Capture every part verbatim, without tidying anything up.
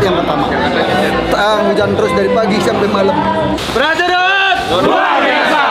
yang pertama. Ah, hujan terus dari pagi sampai malam. Prajurit luar biasa.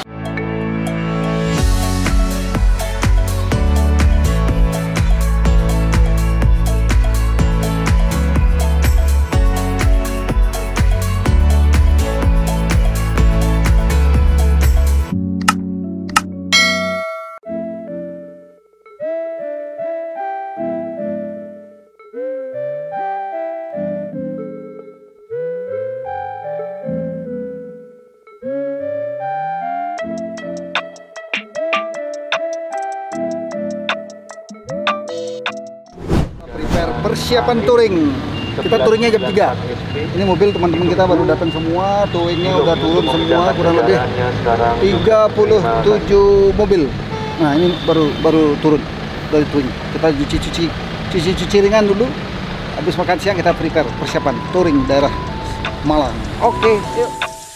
Persiapan touring. Kita touringnya jam tiga. Ini mobil teman-teman kita baru datang semua, touringnya udah turun semua, kurang lebih tiga puluh tujuh mobil. Nah, ini baru baru turun dari touring. Kita cuci-cuci cuci-cuci ringan dulu. Habis makan siang kita prepare persiapan touring daerah Malang. Oke, yuk.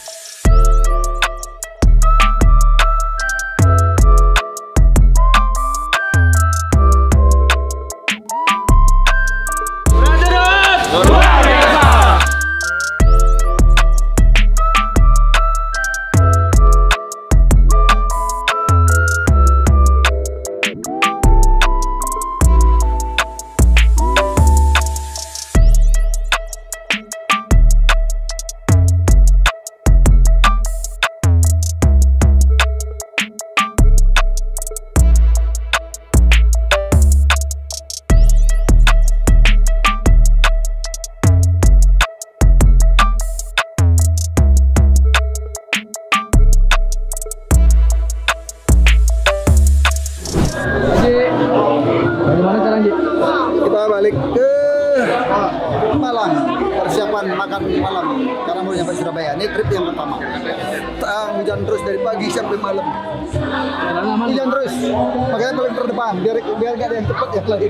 Kita balik ke Malang, persiapan makan malam karena mau nyampe Surabaya. Ini trip yang pertama. Ah, hujan terus dari pagi sampai malam. Hujan terus, makanya paling terdepan biar biar gak ada yang cepat yang lain.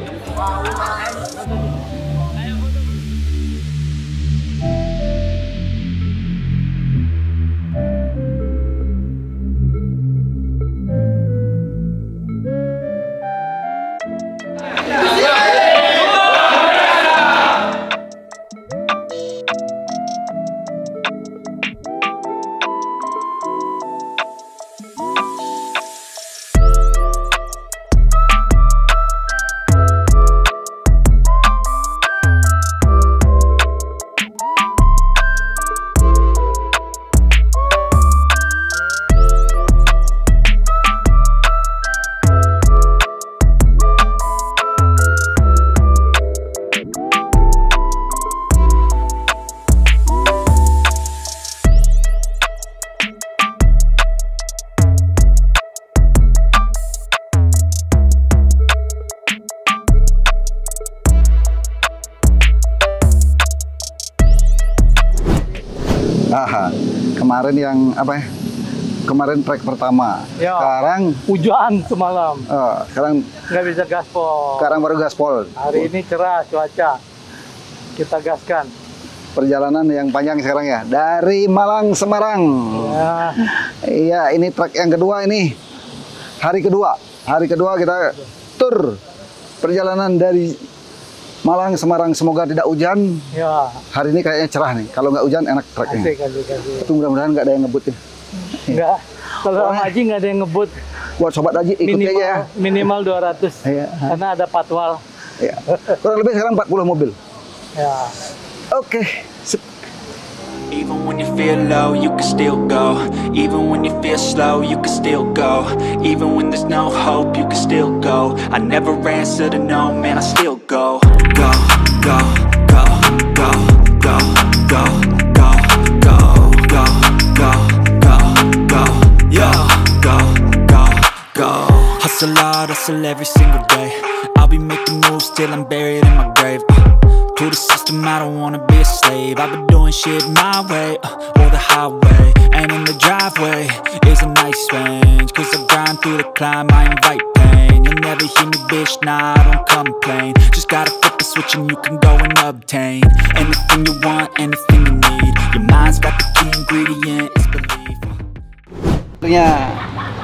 Aha, kemarin yang apa ya? Kemarin trek pertama. Ya, sekarang hujan semalam. Uh, sekarang nggak bisa gaspol. Sekarang baru gaspol. Hari ini cerah cuaca. Kita gaskan. Perjalanan yang panjang sekarang ya, dari Malang Semarang. Ya. Iya, ini trek yang kedua ini. Hari kedua. Hari kedua kita tur perjalanan dari Malang Semarang, semoga tidak hujan. Ya. Hari ini kayaknya cerah nih. Kalau nggak hujan enak treknya. Asik, asik, asik. Itu mudah-mudahan nggak ada yang ngebut ya. Enggak. Kalau sama Haji nggak ada yang ngebut. Buat sobat Haji ikuti minimal, aja ya. Minimal dua ratus. Iya. Karena ada patwal. Iya. Kurang lebih sekarang empat puluh mobil. Ya. Oke. Okay. Even when you feel low, you can still go. Even when you feel slow, you can still go. Even when there's no hope, you can still go. I never answer to no, man, I still go. Go, go, go, go, go, go, go, go, go, go, go, go, yo, go, go, go. Hustle hard, hustle every single day. I'll be making moves till I'm buried in my grave. To the system, I don't wanna be a slave. I've been doing shit my way, uh, or the highway. And in the driveway is a nice range. Cause I grind through the climb, I invite pain. You'll never hear me, bitch, nah, I don't complain. Just gotta flip the switch and you can go and obtain anything you want, anything you need. Your mind's got the key ingredient, it's belief. Tentunya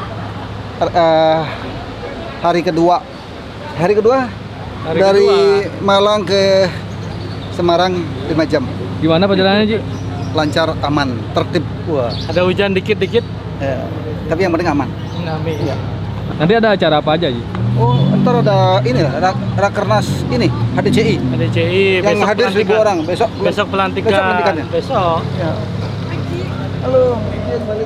uh, hari kedua. Hari kedua? Hari dari kedua. Malang ke Semarang lima jam. Gimana perjalanannya, Ji? Lancar, aman, tertib. Wah, ada hujan dikit-dikit. Ya, tapi yang penting aman. Amin. Iya. Nanti ada acara apa aja, Ji? Oh, ntar ada ini lah, rak, rakernas ini H D C I. H D C I Yang besok hadir seribu pelantikan. orang besok. Besok pelantikan. Besok pelantikannya. Besok. Ya. Halo, izin balik.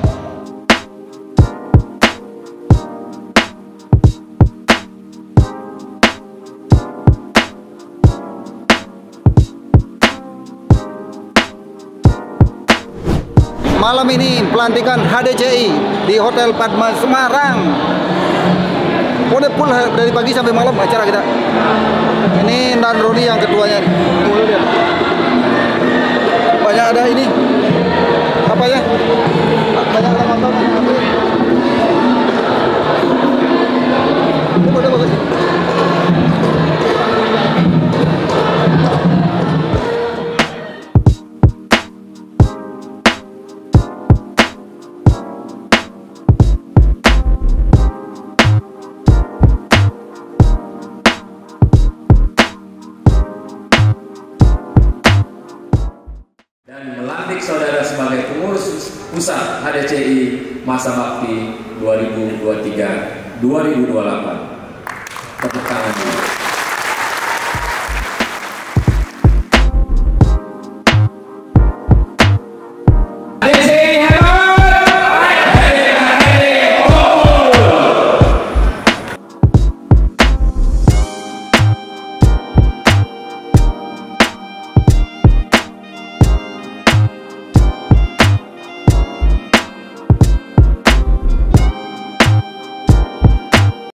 Malam ini pelantikan H D C I di Hotel Padma Semarang. Udah full dari pagi sampai malam acara kita. Ini Dan Roni yang ketuanya. Banyak ada ini. Apa ya? Banyak ada motor. Ini udah bagus. Dan melantik saudara sebagai pengurus pusat H D C I masa bakti dua ribu dua puluh tiga dua ribu dua puluh delapan. Tepuk tangan.